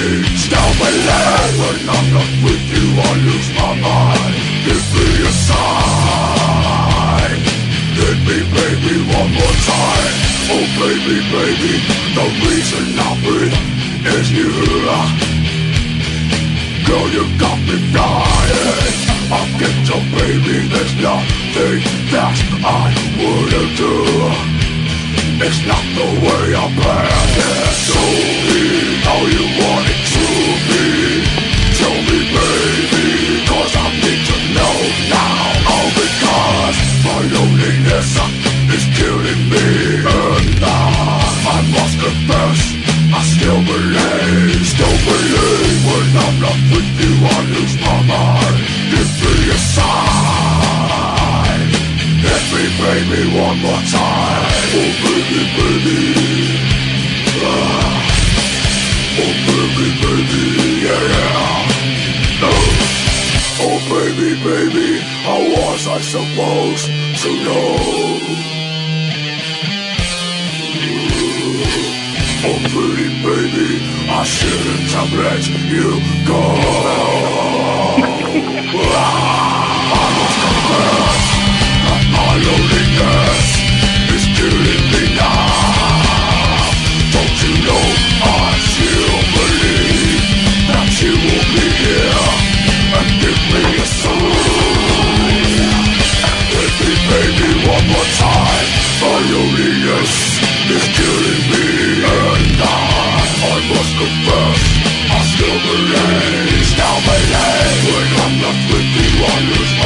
Still believe when I'm not with you I lose my mind. Give me a sign. Hit me baby one more time. Oh baby, baby, the reason I breathe is you. Girl, you got me flying. I'll get your baby, there's nothing that I wouldn't do. It's not the way I planned it. Show me how you want it to be. Tell me baby, cause I need to know now. All because my loneliness is killing me. And I must confess, I still believe when I'm not with you I lose my mind. Give me a sign. Hit me baby one more time. Oh baby, baby. Oh baby, baby, yeah, yeah. Oh baby, baby, how was I supposed to know? Oh pretty baby, I shouldn't have let you go. I must confess that my loneliness is killing me now. Don't you know I still believe that you will be here and give me a sign. Hit me baby one more time. My loneliness is killing me. And I must confess, I still believe when I'm not with you I lose my